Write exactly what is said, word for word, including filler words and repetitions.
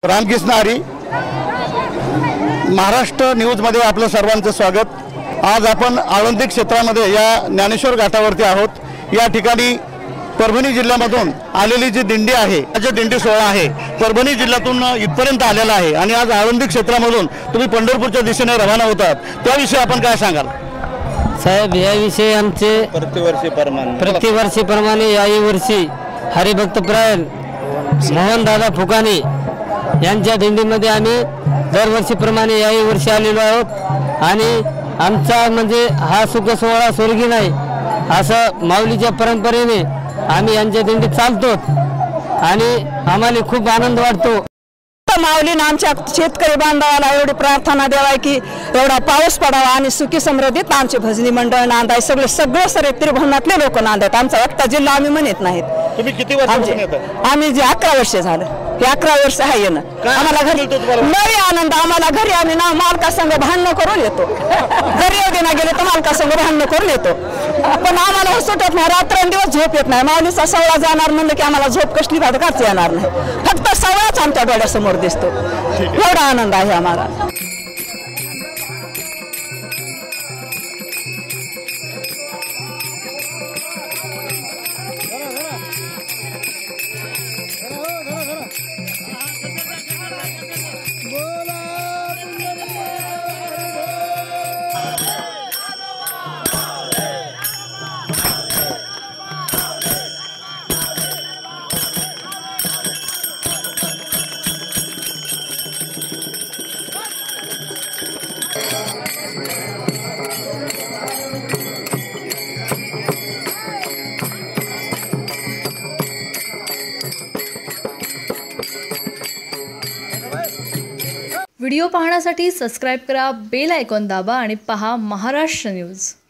रामकृष्ण हरी, महाराष्ट्र न्यूजमध्ये आपलं सर्वांचं स्वागत। आज आपण आळंदी क्षेत्रामध्ये या ज्ञानेश्वर घाटावरती आहोत। या ठिकाणी परभणी जिल्ह्यामधून आलेली जी दिंडी आहे, जे दिंडी सोहळा आहे परभणी जिल्ह्यातून इथपर्यंत आलेला आहे आणि आज आळंदी क्षेत्रामधून तुम्ही पंढरपूरच्या दिशेने रवाना होतात, त्याविषयी आपण काय सांगाल साहेब? याविषयी आमचे प्रतिवर्षी प्रमाणे प्रतिवर्षी प्रमाणे याही वर्षी हरिभक्तप्राण मोहन दादा फुकाणे यांच्या दिंडीमध्ये आम्ही दरवर्षीप्रमाणे याही वर्षी आलेलो आहोत आणि आमचा म्हणजे हा सुख सोहळा स्वर्गी नाही असं माऊलीच्या परंपरेने आम्ही यांच्या दिंडीत चालतो आणि आम्हाला खूप आनंद वाटतो। माऊलीने आमच्या शेतकरी बांधवाला एवढी प्रार्थना द्यावा की एवढा पाऊस पडावा आणि सुखी समृद्धीत आमचे भजनी मंडळ नांदाय, सगळे सगळे सरे त्रिभुवनातले लोक नांदत। आमचा एकटा जिल्हा आम्ही म्हणत नाहीत। तुम्ही किती वर्षापासून येता? आम्ही जे अकरा वर्ष झालं, हे अकरा वर्ष आहे ना आम्हाला घरी लई आनंद। आम्हाला घरी आम्ही ना मालका संग भांडण करून येतो, घरी येऊ ना गेले तर मालका संग भांडण करून येतो, पण आम्हाला सुटत नाही, रात्रंदिवस झोप येत नाही। माऊलीचा सोहळा जाणार म्हणलं की आम्हाला झोप कसली भादकाच येणार नाही, फक्त सोहळाच आमच्या डोळ्यासमोर दिसतो, एवढा आनंद आहे आम्हाला। व्हिडिओ पाहण्यासाठी सबस्क्राइब करा, बेल आयकॉन दाबा आणि पहा महाराष्ट्र न्यूज।